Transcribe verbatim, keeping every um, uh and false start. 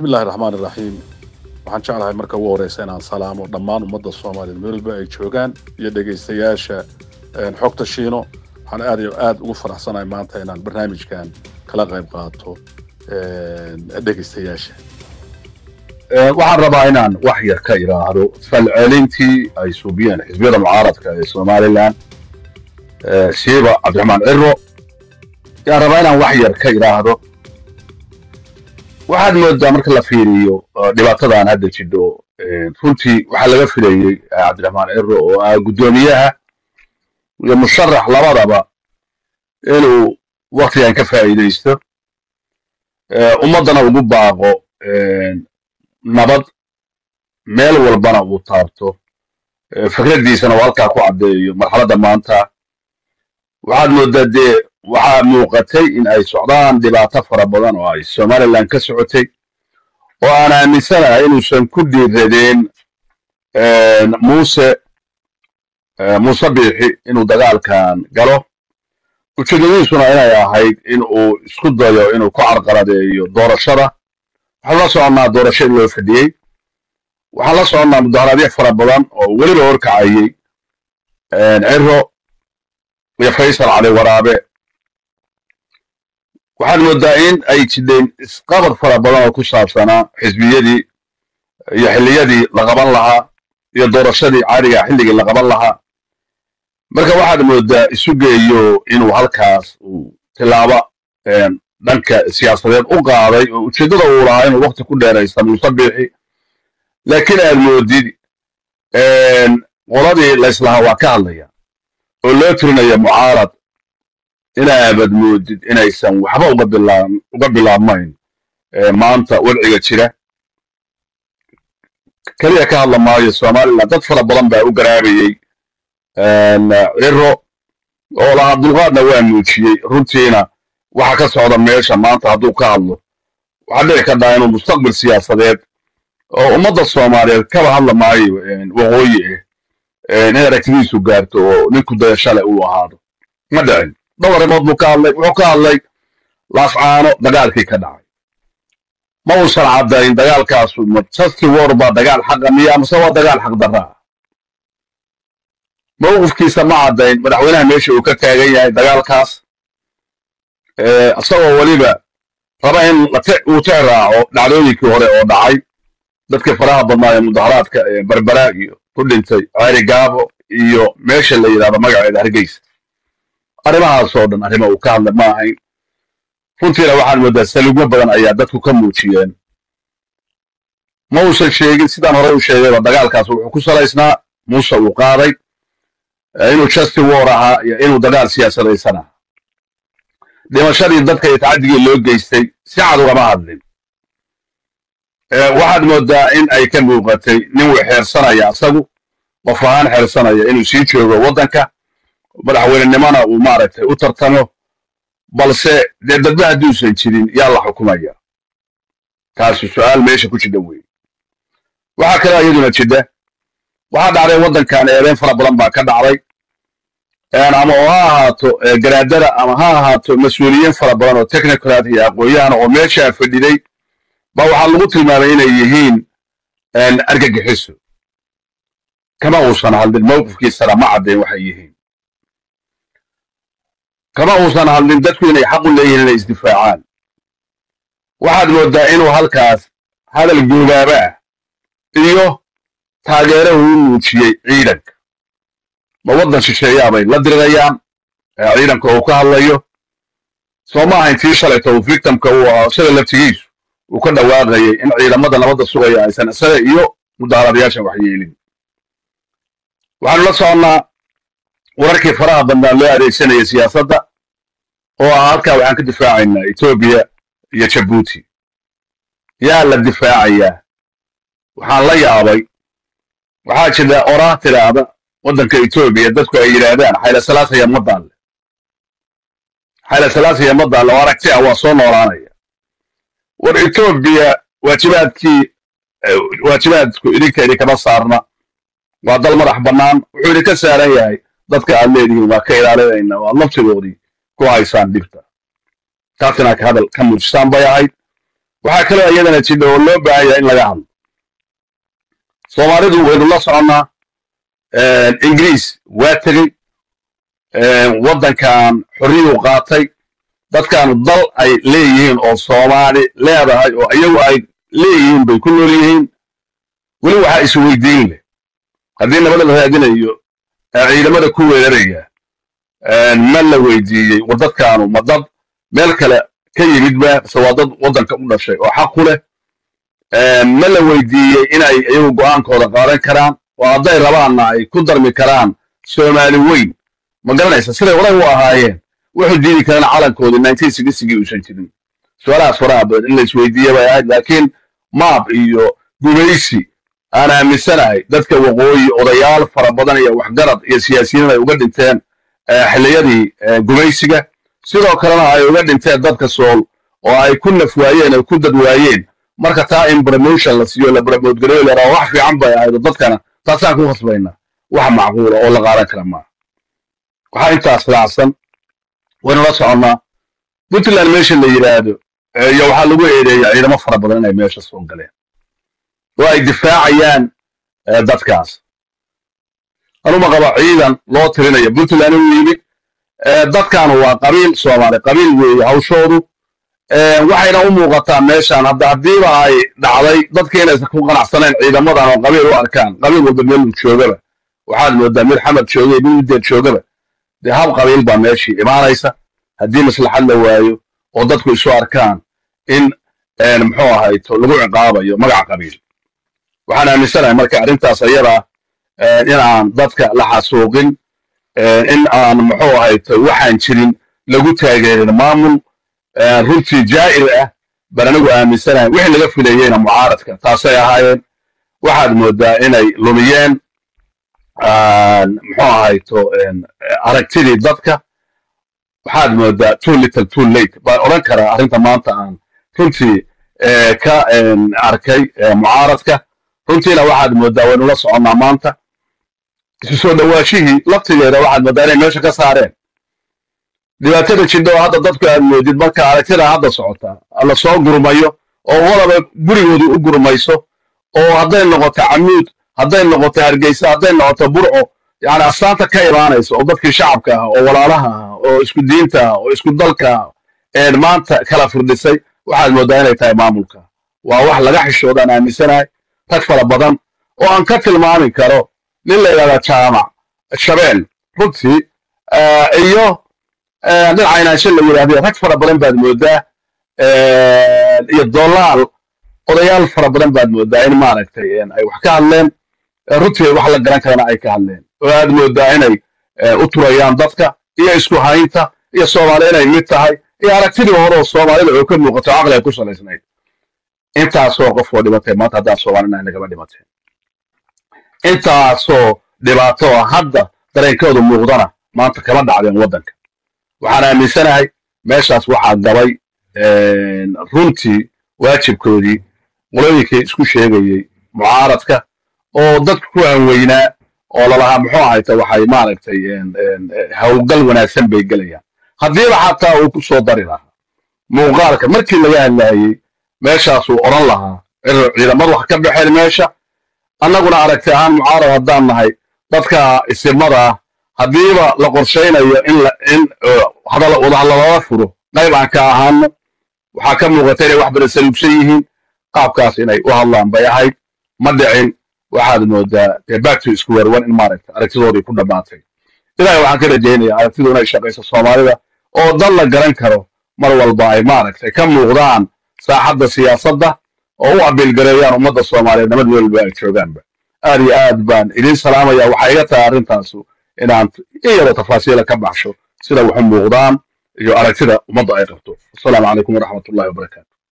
بسم الله الرحمن الرحيم waxaan jeclahay marka ugu horeysa inaan salaamo dhammaan ummadda Soomaaliyeed meel walba ay joogaan iyo dhageystayaasha een xogta shiino waxaan aad iyo aad ugu faraxsanahay maanta inaan barnaamijkan kala qayb qaato een dhageystayaasha ee waxaan rabaa inaan wax yar ka iraahdo falcelintii ay suubiyeen xisbiyada mucaaradka ee Soomaaliland ee Shiiba Cabdiraxmaan Cirro yaa rabaa inaan wax yar ka iraahdo waxaad moodaa marka la fiiriyo dhibaatadan hadda jidho runtii waxa laga filayay Cabdiraxmaan Cirro oo ah gudoomiyaha iyo musharax labadaba inuu waqtigan ka faa'iideysto ummadana ugu baaqo nabad meel walbana uu taabto fikradiisana halka ku cadeeyo marxaladda maanta waxaad moodaa dee waxaa muuqatay in ay socdaan dhibaato fara badan oo ay Soomaaliland ka socotay oo aan aaminsanahay inuusan ku dhiiradeen Muuse Muuse Biixi inuu dagaalkan galo ujeedadiisuna inay ahayd inuu isku dayo inuu ku carqaladeeyo doorashada waxaa la soconaa doorasho loo fadhiyey waxaa la soconaa mudaharaadyo fara badan oo weliba horkacayay Cirro iyo Faysal Cali Waraabe waxaan moodaa in ay jideen isqabad fara badan oo ku saabsanaa xisbiyadii iyo xilliyadii la qaban lahaa iyo doorashadii caadiga xilligii la qaban lahaa marka waxaad moodaa isu geeyo inuu halkaas uu tilaabo dhanka siyaasadeed u qaaday oo ujeedada uu lahaa inuu waqti ku dheeraysto Muuse Biixi laakiin aad moodid qoladii la islahaa waa ka hadlaya oo loo tirinayo mucaarad inaa abad moodid inaysan waxba uga bilaab uga bilaabmayn maanta wadciga jira kaliya ka hadla maayo Soomaaliland dad fara badan baa u garaabayay Cirro oo la dulqaadna waa muujiyey runtiina waxa ka socda meesha maanta hadduu ka hadlo waxa dhici kartaa inuu mustaqbal siyaasadeed oo ummadda Soomaaliyeed kaba hadla maayo waqooyi ah in aragtidiisu gaarto oo ninku dayashale uu ahaado ma dhicin dhowr arrimood buu ka hadlay wuxuu ka hadlay laafcaano dagaalkii ka dhacay ma uusan caddayn dagaalkaasu ma just war baa dagaal xaqa miya mise waa dagaal xaq darra mowqifkiisa ma caddayn madaxweynaha meesha uu ka taagan yahay dagaalkaas asagoo weliba raba in uu tixraaco dhacdooyinkii hore oo dhacay dadkii faraha badnaa ee mudaharaadka ee Berbera iyo ku dhintay Cari Gaabo iyo meesha la yiraahdo magaceeda Hargeysa arrimahaas oo dhan arrimo uu ka hadlay ma ahayn runtiina waxaan moodaa saluugyo badan ayaa dadku ka muujiyeen ma uusan sheegin sidaan hore u sheegay dagaalkaas wuxuu ku salaysnaa Muuse uu qaaday inuu just war ahaa iyo inuu dagaal siyaasadeysana dhimashadii dadka iyo tacaddigii loo geystay si cad ugama hadlin waxaad moodaa in ay ka muuqatay nin uu xeersanaya asagu qof ahaan xeersanaya inuu sii joogo waddanka madaxweynenimana uu maaragtay u tartamo balse dee dadba hadduusan jirin yaa la xukumaya taasi su'aal meesha ku jidha weeye waxaa kale iyaduna jidha waxaa dhacday waddankan eedeyn fara badan baa ka dhacday ama oo ha ahaato garaadada ama ha ahaato mas-uuliyiin fara badan oo technocrat iyo aqoon-yahan oo meeshaa fadhiday ba waxaa lagu tilmaamay inay yihiin argagixiso kama uusan hadlin mowqifkiisana ma caddayn waxay yihiin kama uusan hadlin dadku inay xaq u leeyihiin inay isdifaacaan waxaad moodaa inuu halkaas hadal guubaaba ah iyo taageero uu muujiyey ciidanka ma waddan shisheeyaa bay la dirirayaan ciidanka uu ka hadlayo soo ma ahayn tii shalayto uu victimka uu ahaa sida laftigiisu uu ka dhawaaqayay in ciidamada nabadda sugaya aysan isaga iyo mudaharadayaashan wax yeelin waxaanu la soconnaa wararkii faraha badnaan loo adeegsanayay siyaasadda oo ah halkaa waxaan ka difaacaynaa Ethiopia iyo Djibouti yaa la difaacayaa waxaan la yaabay waxaa jira oraah tiraahda waddanka Ethiopia dadku ay yiraahdaan Haile Selassie ma daal Haile Selassie ma daal aragti ah waa soo noolaanaya war Ethiopia waajibaadkii waajibaadku idinka idinka ma saarna waa dal madax bannaan wuxuu idinka saaran yahay dadka aad leedihiin waa ka ilaalinayna waa laftigoodii ku haysaan dhibta taasina ka hadal ka muujisaan bay ahayd waxaa kaloo iyadana jidha oo loo baahan yahay in laga hadlo soomaalidu waynu la soconnaa ingiriis waa tegey waddankan xorriyuu qaatay dadkan dal ay leeyihiin oo soomaali leedahay oo iyagu ay leeyihiin bay ku nool yihiin weli waxaa isweydiin leh haddii nabad la raadinayo ciidamada ku weeraraya ma la weydiiyey war dadkaanu ma dad meel kale ka yimidba base waa dad waddanka u dhashay oo xaq u leh ma la weydiiyey inay iyagu go'aankooda qaadan karaan oo hadday rabaanna ay ku darmi karaan soomaali weyn ma garanaysa siday horay u ahaayeen wuxuu diidi karaan calankoodii nineteen sixty uusan jirin su'aalahaas faraha badan in la isweydiiye bay ahayd laakiin maab iyo gumaysi aan aaminsanahay dadka waqooyi odayaal fara badan iyo waxgarad iyo siyaasiyiin ay uga dhinteen xilliyadii gumaysiga sidoo kalena ay uga dhinteen dadka sool oo ay ku naf waayeen ay ku dad waayeen marka taa in promotion la siiyo la promote gareeyo la wax fiican bay ahayd dadkana taasaan ku khasbayna wax macquul oo la qaadan kara ma waxa intaas raacsan waynu la soconnaa puntland meesha la yiraahdo iyo waxaa lagu eedeeyay ciidamo fara badan inay meesha soo galeen oo ay difaacayaan dadkaas anuma qaba ciidan loo tirinayo puntland uu yimid dadkaanu waa qabiil soomaali qabiil weeye hawshoodu waxayna u muuqataa meeshaan hadda haddiiba ay dhacday dadkii inaysan ku qanacsaneen ciidamadan oo qabiil u arkaan qabiil walba meel uu joogaba waxaad moodaa mid xamad joogay mid udeed joogaba dee hal qabiil baa meeshii imaanaysa haddii maslaxad la waayo oo dadku isu arkaan in muxuu ahayto lagu ciqaabayo magac qabiil waxaan aaminsanahay marka arrintaas ayada in aan dadka la xasuuqin in aan muxuu ahayto waxaan jirin lagu taageerin maamul runtii jaa'ir ah baan anigu aaminsanahay wixii laga filayeyna mucaaradka taasay ahaayeen waxaad moodaa inay lumiyeen muxuu ahayto aragtidii dadka waxaad moodaa too little too late baan odhan karaa arrinta maanta aan runtii ka arkay mucaaradka runtiina waxaad moodaa waynu la soconnaa maanta isu soo dhawaashihii laftigeeda waxaad moodaa inay meesha ka saareen dhibaatada jidha oo hadda dadku aad moodid marka aragtida hadda socota la soo gurmayo oo walaba gurigoodu u gurmayso oo hadday noqoto camuud hadday noqoto hargeysa hadday noqoto burco yani astaanta ka imaanaysa oo dadkii shacabka ah oo walaalaha ah oo isku diinta ah oo isku dalka ah ee maanta kala firdhisay waxaad moodaa inay tahay maamulka waa wax laga xishoodaan aaminsanahay rag fara badan oo aan ka tilmaami karo nin la yidhahda jaamac shabeel runtii iyo nin caynaansho la yidhahda rag fara badan baad moodaa iyo dolaal odayaal fara badan baad moodaa in maaragtay ay wax ka hadleen runtii wax la garan karana ay ka hadleen oo aad moodaa inay u turayaan dadka iyo isku haynta iyo soomaali inay mid tahay iyo aragtidii hore oo soomaalida oo ka muuqato caqli ay ku salaysnayd intaasoo qof oo dhimatay maanta haddaad soomaalina nagama dhimateen intaasoo dhibaato oo hadda dareenkoodu muuqdana maanta kama dhacdeen waddanka waxaan aaminsanahay meeshaas waxaa gabay runtii waajibkoodii qolooyinkii isku sheegayey mucaaradka oo dadku ku aanweynaa oo lalahaa muxuu ahayta waxay maaragtay howlgal wanaagsan bay gelayaan haddiiba xataa uu ku soo dari lahaa muuqaalka markii laga hadlaayey meeshaasuu odhan lahaa ciidamadu wax ka baxeen meesha annaguna aragtay ahaan mucaarad haddaan nahay dadka isimada ah haddiiba la qorshaynayo in in wadahadalala furo qayb aan ka ahaano waxaa ka muuqata inay wax badan saluugsan yihiin qaabkaas inay u hadlaan bay ahayd ma dhicin waxaad moodaa dee back to square one in maaragta aragtidoodii ku dhammaatay ilaahay waxaan ka rajaynayaa aragtidu inay shaqayso soomaalida oo dal la garan karo mar walba ay maaragtay ka muuqdaan saaxadda siyaasadda oo u abiilgareeyaan ummadda soomaaliyeed nabad walba ay joogaanba aad iyo aad baan idin salaamaya waxaa iga tahay arrintaasu inaan in yaroo tafaasiila ka baxsho sida waxu muuqdaan iyo aragtida ummadda ay qabto asalaamu calaykum waraxmatullahi wabarakaatu